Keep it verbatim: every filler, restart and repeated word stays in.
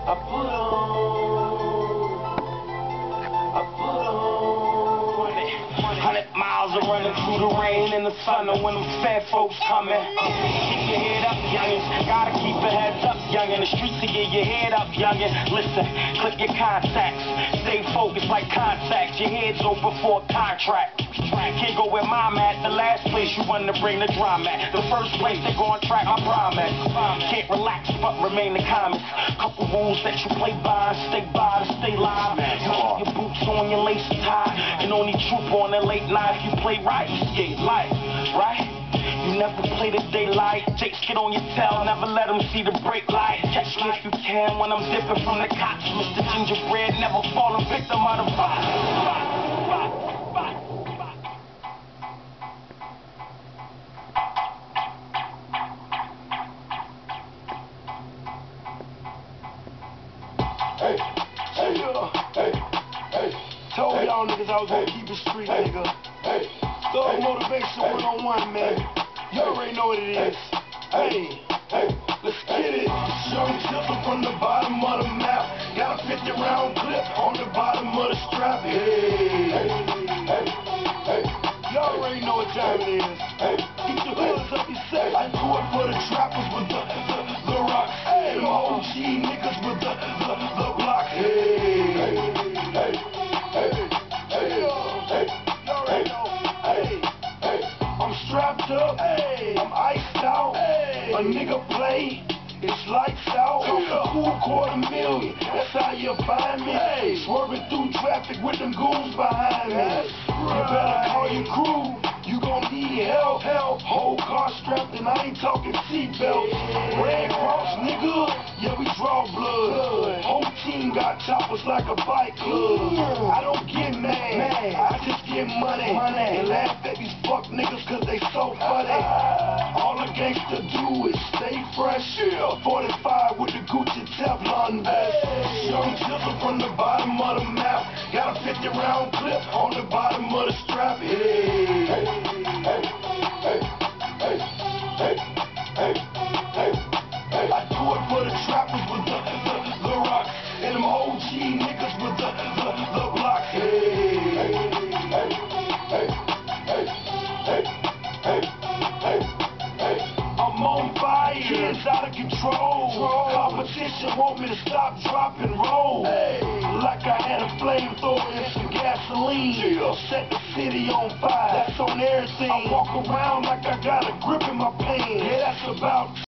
I put on, I put on hundred miles of running through the rain and the sun, and when them fat folks coming, keep your head up, youngin'. Gotta keep your heads up, youngin'. The streets to get your head up, youngin'. Listen, click your contacts, stay focused like contacts. Your head's open for a contract. Can't go where mom at, the last place you want to bring the drama at. The first place they go on track, I promise. Can't relax but remain the comments. Couple rules that you play by, stay by to stay live. Keep your boots on, your laces tied, and only troop on the late night. If you play right, you skate light, right? You never play the daylight. Jakes get on your tail, never let them see the brake light. Catch me if you can when I'm dipping from the cops. Mister Gingerbread, never fall a victim of the rock. Hey, hey, hey, hey, told hey, y'all niggas I was gonna hey, keep it street, hey, nigga. Hey, Thug hey, motivation hey, one on one, man. Hey, you already know what it is. Hey, Hey, hey, let's get it. Young Tizzle from the bottom of the map. Got a fifty round clip on the bottom of the strap. Hey, hey, hey, hey, y'all already know what time it is. Hey, Keep the hoods up, you say. I do it for the trappers with the, the, the rock. Hey, them O G niggas with the, the, the block. Hey, hey, hey, hey, hey, hey, y'all already know. Hey, hey, I'm strapped up. Hey, I'm iced out. Hey, a nigga play. It's lights out. A cool quarter million. That's how you find me. Hey, swerving through traffic with them goons behind me. You better call your crew. You gon' need help. Help. Whole car strapped and I ain't talking seatbelts. Red Cross, nigga. Yeah, we draw blood. Whole team got choppers like a bike club. I don't get mad. I just get money. And laugh at these fuck niggas cause they so funny. All a gangster do is stay fresh. forty-five with the Gucci Teflon vest. Young Tizzle from the bottom of the map. Got a fifty round clip on the bottom of the strap. Hey, hey, hey, hey, hey, hey, hey, hey, hey. I do it for the trappers with the, the, the rocks. And them O G niggas with the, the, the blocks. Hey, hey, hey, hey, hey, hey, hey, hey, hey. I'm on fire, kids out of control. Competition want me to stop, drop, and roll. Hey, like I had a flamethrower and some gasoline. Set the city on fire, that's on everything. I walk around like I got a grip in my pain. Yeah, that's about